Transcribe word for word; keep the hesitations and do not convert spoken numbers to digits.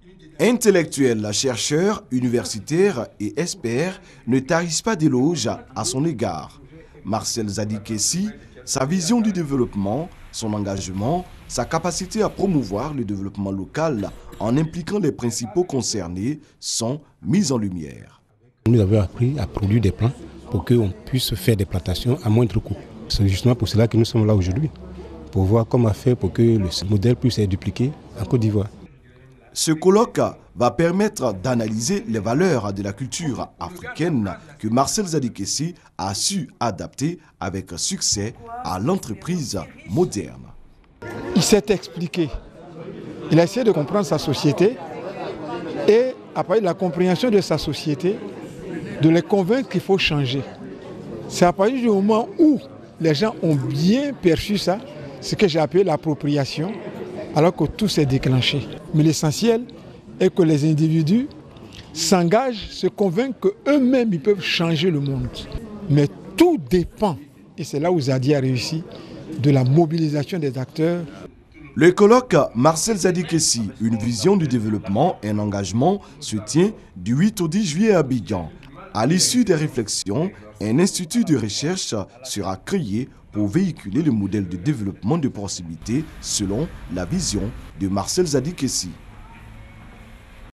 Intellectuels, chercheurs, universitaires et experts ne tarissent pas d'éloges à son égard. Marcel Zadikessi, sa vision du développement, son engagement, sa capacité à promouvoir le développement local en impliquant les principaux concernés sont mis en lumière. Nous avons appris à produire des plans pour qu'on puisse faire des plantations à moindre coût. C'est justement pour cela que nous sommes là aujourd'hui, pour voir comment faire pour que le modèle puisse être dupliqué en Côte d'Ivoire. Ce colloque va permettre d'analyser les valeurs de la culture africaine que Marcel Zadikessi a su adapter avec succès à l'entreprise moderne. Il s'est expliqué, il a essayé de comprendre sa société et après la compréhension de sa société, de les convaincre qu'il faut changer. C'est à partir du moment où les gens ont bien perçu ça, ce que j'ai appelé l'appropriation, alors que tout s'est déclenché. Mais l'essentiel est que les individus s'engagent, se convainquent qu'eux-mêmes ils peuvent changer le monde. Mais tout dépend, et c'est là où Zadi a réussi, de la mobilisation des acteurs. Le colloque Marcel Zadikessi, une vision du développement et un engagement se tient du huit au dix juillet à Abidjan. À l'issue des réflexions, un institut de recherche sera créé pour véhiculer le modèle de développement de proximité selon la vision de Marcel Zadikessi.